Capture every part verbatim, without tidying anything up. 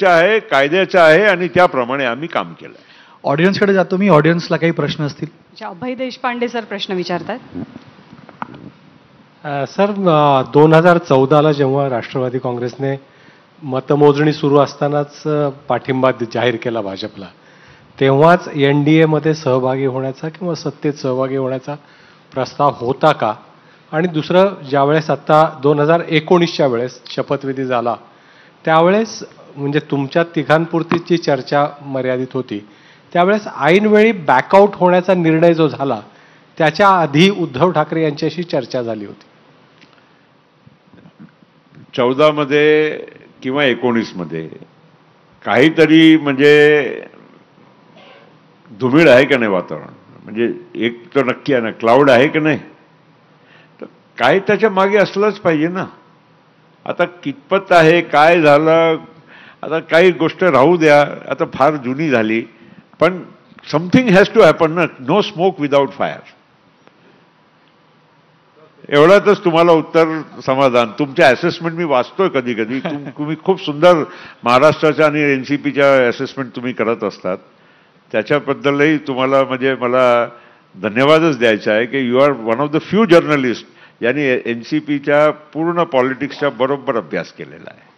लोकशाहीच्या आहे, कायद्याच्या आहे आणि त्याप्रमाणे आम्ही काम केलं. ऑडियन्सकडे जातो मी. ऑडियन्सला काही प्रश्न असतील? अभय देशपांडे सर प्रश्न विचारतात. सर, दोन हजार चौदाला जेव्हा राष्ट्रवादी काँग्रेसने मतमोजणी सुरू असतानाच पाठिंबा जाहीर केला भाजपला, तेव्हाच एन डी एमध्ये सहभागी होण्याचा किंवा सत्तेत सहभागी होण्याचा प्रस्ताव होता का? आणि दुसरं, ज्यावेळेस आत्ता दोन हजार एकोणीसच्या वेळेस शपथविधी झाला त्यावेळेस म्हणजे तुमच्या तिघांपुरतीची चर्चा मर्यादित होती, त्यावेळेस ऐनवेळी बॅकआउट होण्याचा निर्णय जो झाला त्याच्या आधी उद्धव ठाकरे यांच्याशी चर्चा झाली होती. चौदा मध्ये किंवा एकोणीस मध्ये काहीतरी म्हणजे धुमिळ आहे का नाही वातावरण? म्हणजे एक तर नक्की आहे ना, क्लाउड आहे की नाही, तर काय त्याच्या मागे असलंच पाहिजे ना. आता कितपत आहे, काय झालं, आता काही गोष्ट राहू द्या, आता फार जुनी झाली, पण समथिंग हॅज टू हॅपन ना. No smoke without fire. एवढ्यातच तुम्हाला उत्तर समाधान. तुमच्या असेसमेंट मी वाचतोय कधी कधी. तुम्ही खूप सुंदर महाराष्ट्राच्या आणि एनसीपीच्या असेसमेंट तुम्ही करत असतात, त्याच्याबद्दलही तुम्हाला म्हणजे मला धन्यवादच द्यायचा आहे की you are one of the few journalist यांनी एनसीपीच्या पूर्ण पॉलिटिक्सचा बरोबर अभ्यास केलेला आहे.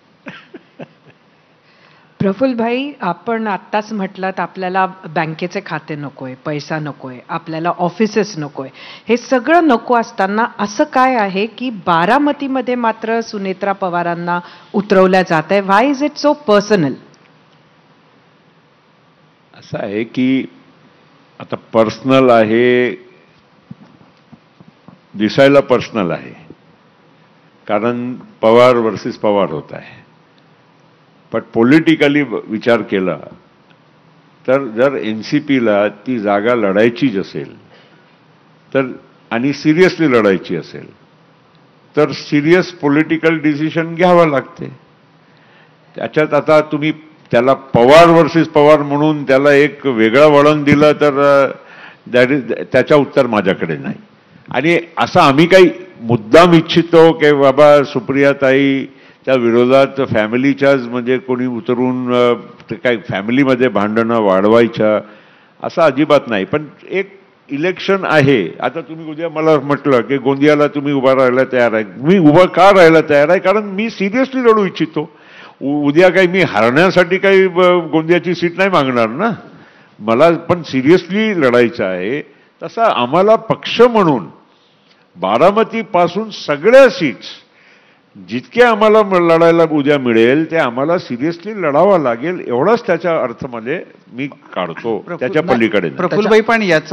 प्रफुल्ल भाई, आपण आत्ताच म्हटलात आपल्याला बँकेचे खाते नकोय, पैसा नकोय, आपल्याला ऑफिसेस नकोय, हे सगळं नको असताना असं काय आहे की बारामतीमध्ये मात्र सुनेत्रा पवारांना उतरवल्या जात आहे? Why is it so personal? असं आहे की आता पर्सनल आहे, दिसायला पर्सनल आहे, कारण पवार वर्सेस पवार होत आहे. पण पॉलिटिकली विचार केला तर जर एन सी पीला ती जागा लढायचीच असेल तर आणि सिरियसली लढायची असेल तर सिरियस पॉलिटिकल डिसिशन घ्यावं लागते. त्याच्यात आता तुम्ही त्याला पवार वर्सेस पवार म्हणून त्याला एक वेगळं वळण दिलं तर दॅट इज त्याचं उत्तर माझ्याकडे नाही. आणि असं आम्ही काही मुद्दाम इच्छितो की बाबा सुप्रियाताई त्या विरोधात फॅमिलीच्याच म्हणजे कोणी उतरून काही फॅमिलीमध्ये भांडणं वाढवायच्या असं अजिबात नाही. पण एक इलेक्शन आहे. आता तुम्ही उद्या मला म्हटलं की गोंदियाला तुम्ही उभा राहायला तयार आहे, मी उभा का राहायला तयार आहे? कारण मी सिरियसली लढू इच्छितो. उद्या काही मी हरण्यासाठी काही गोंदियाची सीट नाही मागणार ना, मला पण सिरियसली लढायचं आहे. तसा आम्हाला पक्ष म्हणून बारामतीपासून सगळ्या सीट्स जितके आम्हाला लढायला उद्या मिळेल ते आम्हाला सिरियसली लढावं लागेल, एवढाच त्याच्या अर्थमध्ये मी काढतो, त्याच्या पलीकडे. प्रफुल्ल भाई, पण याचा